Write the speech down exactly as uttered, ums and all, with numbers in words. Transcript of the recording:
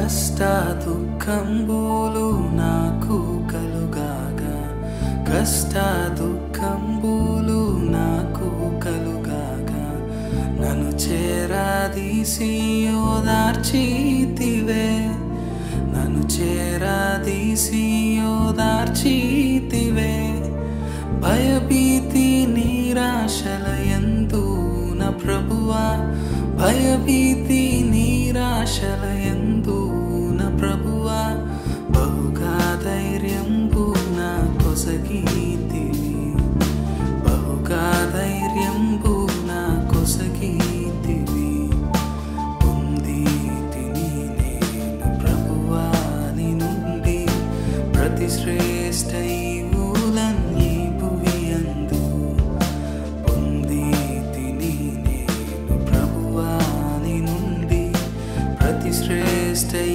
కష్ట దుఃఖంబులు నాకు కలుగాగా కష్ట దుఃఖంబులు నాకు కలుగాగా నన్ను చేరాదీసి ఓదార్చితివే నన్ను చేరాదీసి ఓదార్చితివే భయభీతి నిరాశల యందు నా ప్రభువా భయభీతి నిరాశల యందు నా ప్రభువా బహుగా ధైర్యంబు నా కొసగితివి బహుగా ధైర్యంబు నా కొసగితివి పొందితిని నేను ప్రభువా నీ నుండి ప్రతి శ్రేష్ఠ ఈవులన్నీ భువి యందు పొందితిని నేను ప్రభువా నీ నుండి ప్రతి శ్రేష్ఠ